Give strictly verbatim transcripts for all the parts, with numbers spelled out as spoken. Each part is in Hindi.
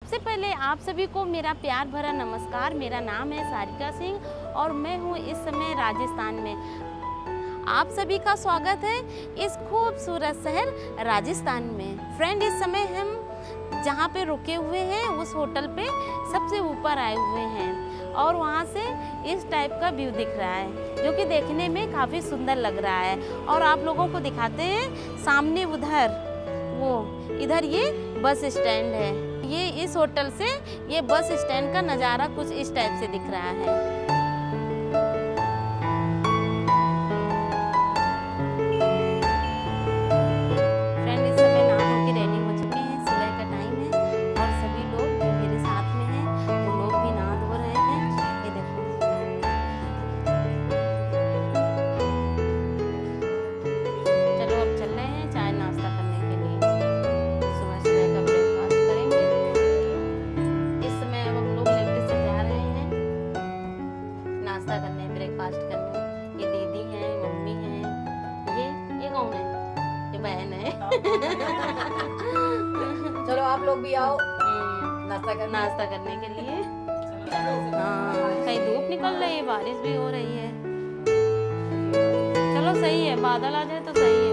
सबसे पहले आप सभी को मेरा प्यार भरा नमस्कार। मेरा नाम है सारिका सिंह और मैं हूँ इस समय राजस्थान में। आप सभी का स्वागत है इस खूबसूरत शहर राजस्थान में। फ्रेंड, इस समय हम जहाँ पे रुके हुए हैं उस होटल पे सबसे ऊपर आए हुए हैं और वहाँ से इस टाइप का व्यू दिख रहा है जो कि देखने में काफ़ी सुंदर लग रहा है। और आप लोगों को दिखाते हैं सामने उधर, वो इधर ये बस स्टैंड है। ये इस होटल से ये बस स्टैंड का नज़ारा कुछ इस टाइप से दिख रहा है। करने ब्रेकफास्ट करने ये दीदी हैं, मम्मी हैं, ये ये कौन है? ये बहन है। चलो आप लोग भी आओ नाश्ता करने नाश्ता करने के लिए। हाँ, कहीं धूप निकल रही है, बारिश भी हो रही है। चलो सही है, बादल आ जाए तो सही है।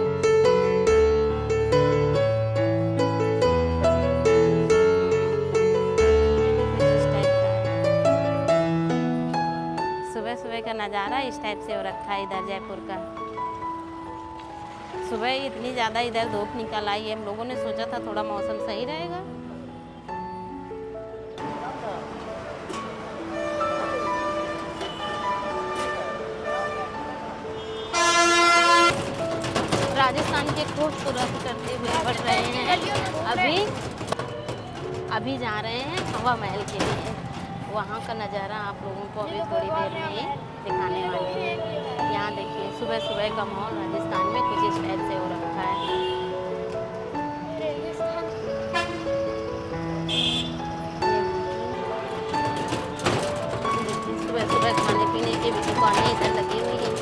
सुबह का नज़ारा इस टाइप से हो रखा है इधर जयपुर का। सुबह इतनी ज़्यादा इधर धूप निकल आई है, हम लोगों ने सोचा था थोड़ा मौसम सही रहेगा। राजस्थान के खूबसूरत करते हुए बढ़ रहे हैं। अभी अभी जा रहे हैं हवा महल के लिए। वहाँ का नज़ारा आप लोगों को अभी थोड़ी देर में ही दिखाने वाले हैं। यहाँ देखिए सुबह सुबह का माहौल राजस्थान में कुछ इस टाइप से हो रखा है। सुबह सुबह खाने पीने की भी दुकानें इधर लगी हुई हैं।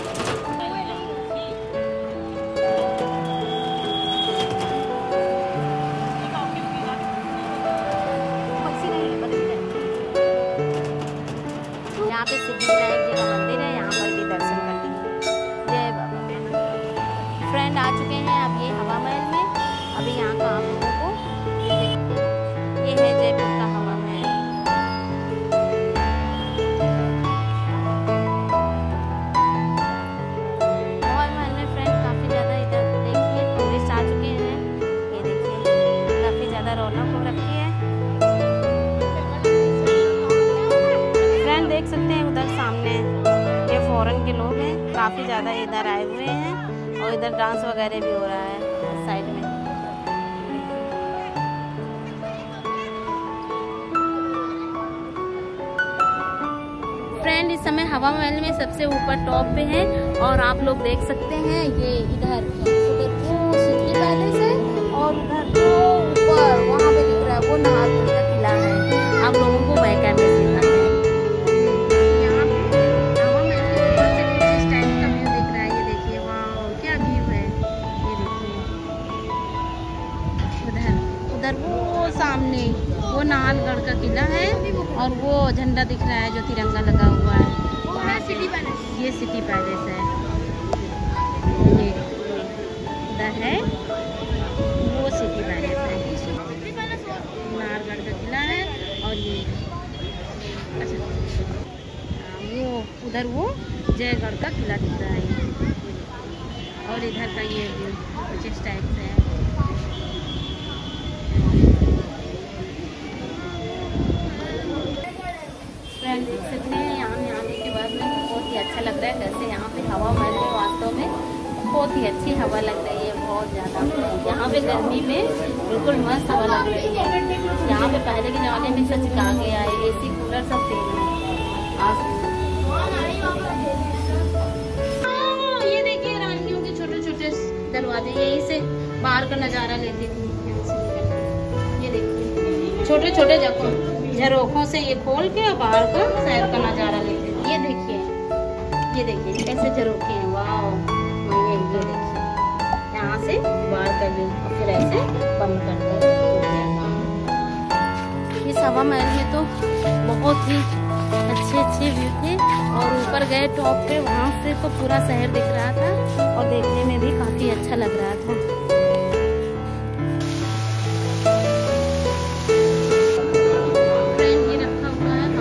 यहाँ पे सिद्धि विनायक जी का मंदिर है, यहाँ पर भी दर्शन कर लीजिए। जय बाबा। फ्रेंड आ चुके हैं अब ये हवा महल में। अभी यहाँ का आप लोगों को ये है जयपुर का हवा महल। हवा महल में फ्रेंड काफ़ी ज़्यादा इधर देखिए टूरिस्ट आ चुके हैं। ये देखिए काफ़ी ज़्यादा रौनक हो रखी है। देख सकते हैं उधर सामने ये फॉरेन के लोग हैं, काफ़ी ज़्यादा इधर आए हुए हैं और इधर डांस वगैरह भी हो रहा है साइड में। फ्रेंड इस समय हवा महल में सबसे ऊपर टॉप पे है और आप लोग देख सकते हैं ये इधर उधर वो सिटी पैलेस है और उधर वो ऊपर वहाँ पे दिख रहा है वो नाहरगढ़ का किला है। आप लोगों को बैक कैमरे से दिखाते हैं। वो सामने वो नाहरगढ़ का किला है और वो झंडा दिख रहा है जो तिरंगा लगा हुआ है। वो है सिटी पैलेस। ये सिटी पैलेस है। ये इधर है वो सिटी पैलेस है। नाहरगढ़ का किला है और ये अच्छा वो उधर वो जयगढ़ का किला दिख रहा है और इधर का ये व्यू कुछ इस टाइप से है। फ्रेंड देख सकते हैं यहाँ में आने के बाद में बहुत ही अच्छा लग रहा है। कैसे यहाँ पे हवा महल में वास्तव में बहुत ही अच्छी हवा लग रही है, बहुत ज़्यादा। यहाँ पे गर्मी में बिल्कुल मस्त हवा लग रही है। यहाँ पे पहले के ज़माने में सच कहा गया है ए सी कूलर सब फेल है। ये देखिए रानियों के छोटे छोटे दरवाजे, यहीं से बाहर का नज़ारा लेती थी। ये देखिए छोटे छोटे जगह झरोखों से ये खोल के और बाहर का शहर का नज़ारा लेते हैं। ये देखिए ये देखिए ऐसे झरोखे हैं। वाह, ये ये देखिए यहाँ से बाहर का व्यू और फिर ऐसे बंद करते हैं। हवा महल में तो बहुत ही अच्छे अच्छे व्यू थे और ऊपर गए टॉप पे, वहाँ से तो पूरा शहर दिख रहा था और देखने में भी काफ़ी अच्छा लग रहा था। फ्रेंड ये रखा हुआ है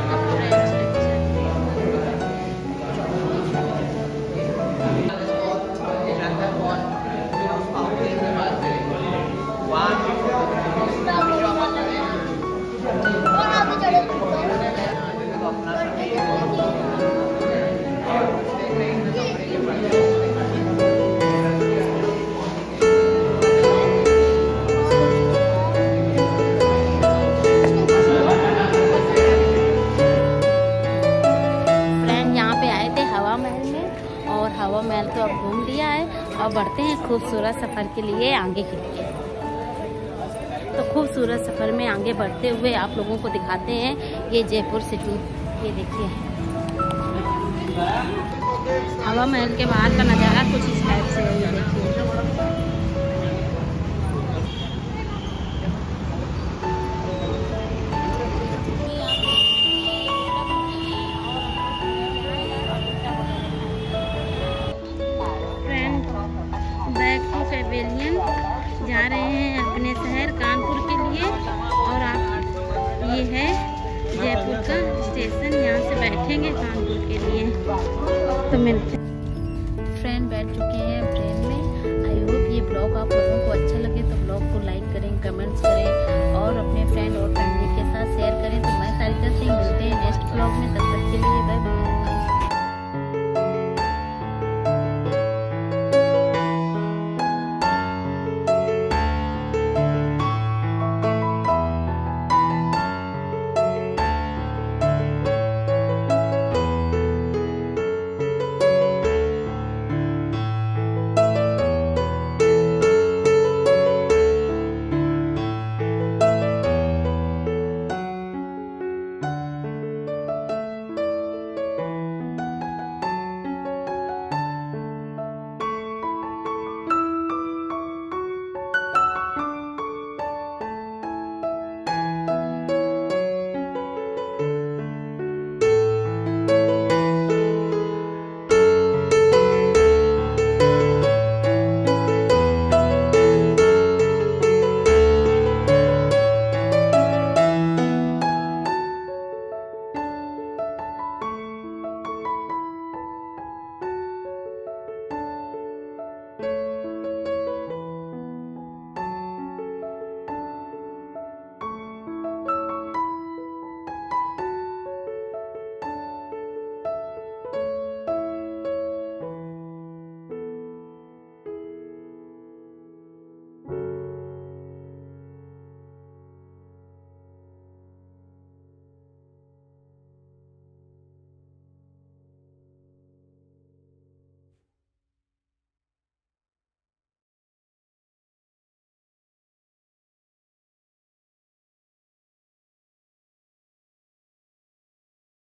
हवा महल तो अब घूम लिया है और बढ़ते हैं खूबसूरत सफ़र के लिए आगे के लिए। तो खूबसूरत सफ़र में आगे बढ़ते हुए आप लोगों को दिखाते हैं ये जयपुर सिटी। ये देखिए हवा महल के बाहर का नज़ारा कुछ इस टाइप से है। ये देखिए पेवेलियन जा रहे हैं अपने शहर कानपुर के लिए और आप ये है जयपुर का स्टेशन, यहाँ से बैठेंगे कानपुर के लिए। तो मिलते फ्रेंड बैठ चुके हैं ट्रेन में। आई होप ये ब्लॉग आप लोगों को अच्छा लगे तो ब्लॉग को लाइक करें, कमेंट्स करें और अपने फ्रेंड और